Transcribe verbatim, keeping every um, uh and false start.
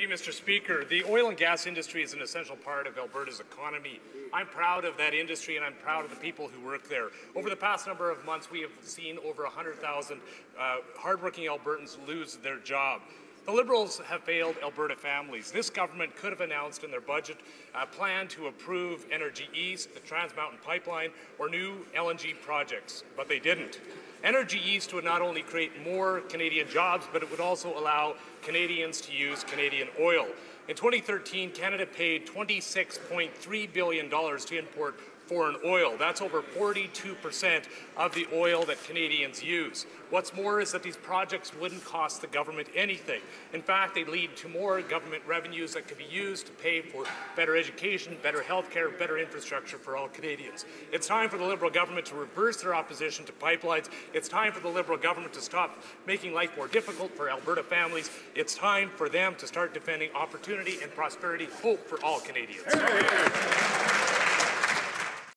you, Mister Speaker. The oil and gas industry is an essential part of Alberta's economy. I'm proud of that industry, and I'm proud of the people who work there. Over the past number of months, we have seen over one hundred thousand uh, hardworking Albertans lose their job. The Liberals have failed Alberta families. This government could have announced in their budget a plan to approve Energy East, the Trans Mountain Pipeline, or new L N G projects, but they didn't. Energy East would not only create more Canadian jobs, but it would also allow Canadians to use Canadian oil. In twenty thirteen, Canada paid twenty-six point three billion dollars to import foreign oil. That's over forty-two percent of the oil that Canadians use. What's more is that these projects wouldn't cost the government anything. In fact, they lead to more government revenues that could be used to pay for better education, better health care, better infrastructure for all Canadians. It's time for the Liberal government to reverse their opposition to pipelines. It's time for the Liberal government to stop making life more difficult for Alberta families. It's time for them to start defending opportunity and prosperity, hope for all Canadians.